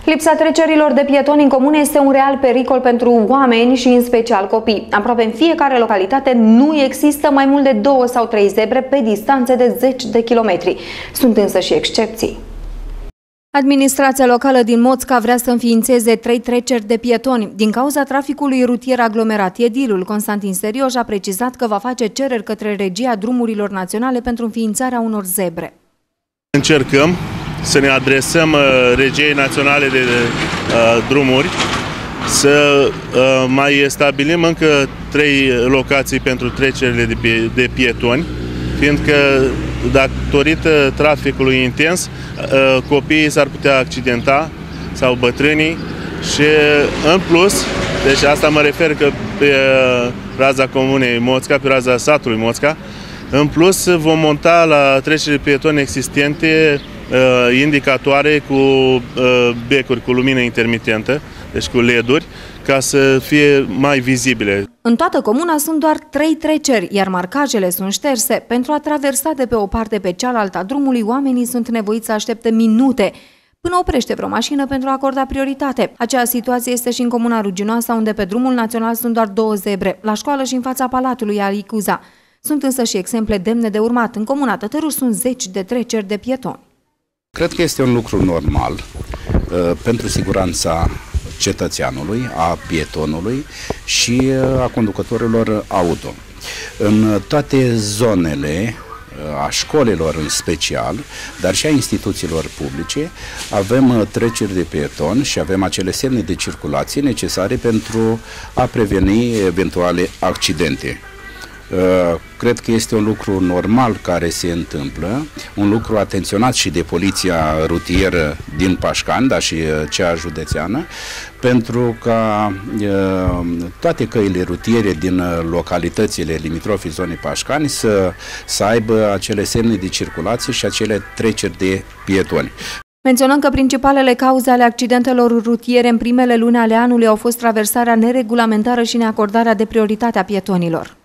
Lipsa trecerilor de pietoni în comune este un real pericol pentru oameni și în special copii. Aproape în fiecare localitate nu există mai mult de 2 sau 3 zebre pe distanțe de 10 de kilometri. Sunt însă și excepții. Administrația locală din Moțca vrea să înființeze 3 treceri de pietoni. Din cauza traficului rutier aglomerat, edilul Constantin Serioș a precizat că va face cereri către Regia Drumurilor Naționale pentru înființarea unor zebre. Încercăm să ne adresăm Regiei Naționale de Drumuri, să mai stabilim încă 3 locații pentru trecerile de pietoni, fiindcă datorită traficului intens, copiii s-ar putea accidenta sau bătrânii și în plus, deci asta mă refer că pe raza comunei Moțca, pe raza satului Moțca, în plus vom monta la trecerile pietoni existente indicatoare cu becuri cu lumină intermitentă, deci cu LED-uri, ca să fie mai vizibile. În toată comuna sunt doar 3 treceri, iar marcajele sunt șterse. Pentru a traversa de pe o parte pe cealaltă a drumului, oamenii sunt nevoiți să aștepte minute până oprește vreo mașină pentru a acorda prioritate. Aceeași situație este și în comuna Ruginoasa, unde pe drumul național sunt doar 2 zebre, la școală și în fața Palatului Alicuza. Sunt însă și exemple demne de urmat. În comuna Tătăruș sunt 10 de treceri de pietoni. Cred că este un lucru normal pentru siguranța cetățeanului, a pietonului și a conducătorilor auto. În toate zonele, a școlilor în special, dar și a instituțiilor publice, avem treceri de pietoni și avem acele semne de circulație necesare pentru a preveni eventuale accidente. Cred că este un lucru normal care se întâmplă, un lucru atenționat și de poliția rutieră din Pașcani, dar și cea județeană, pentru ca toate căile rutiere din localitățile limitrofe zonei Pașcani să aibă acele semne de circulație și acele treceri de pietoni. Menționăm că principalele cauze ale accidentelor rutiere în primele luni ale anului au fost traversarea neregulamentară și neacordarea de prioritate a pietonilor.